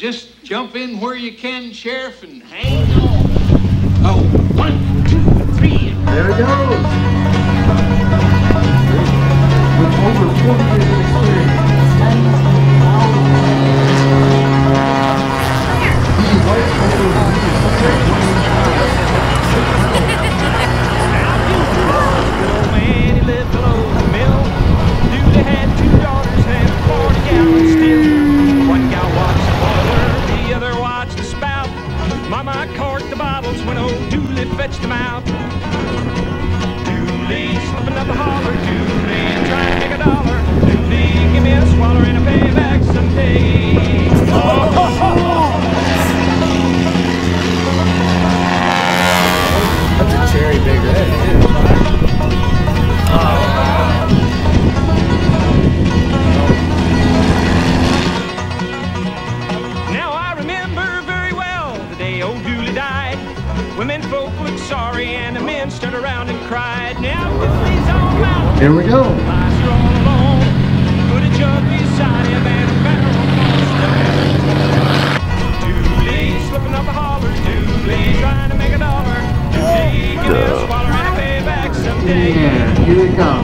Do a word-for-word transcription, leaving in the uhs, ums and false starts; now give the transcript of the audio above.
Just jump in where you can, Sheriff, and hang on. Oh, one, two, three. There it goes. With over forty years of experience. Mama corked the bottles when old Dooley fetched them out. Dooley slipping up the holler, Dooley trying to make a dollar. Dooley, give me a swaller and a payback someday. Oh, ho, ho, ho. That's a cherry bigger. That is. Oh. Women folk looked sorry and the men stood around and cried. Now Dooley's on mountain. Here we go. Lies are all alone. Put a jug beside him and a barrel of stone. Dooley slipping up a holler. Dooley trying to make a dollar. Dooley give me a swaller and a payback someday. Yeah, here it comes.